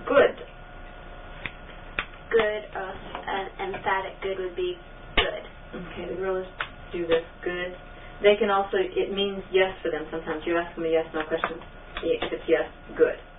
good. Good, an emphatic good would be good. Okay, the gorillas do this, good. They can also, it means yes for them sometimes. You ask them a yes, no question. If it's yes, good.